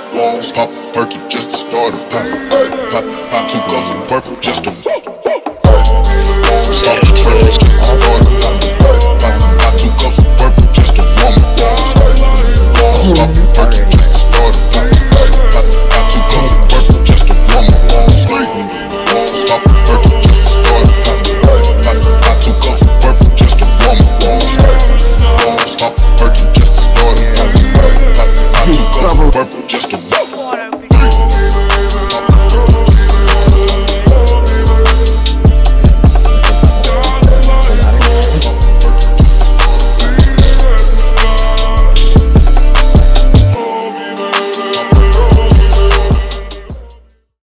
walls. Pop a perky just to start a pop 2 cups of purple just to start a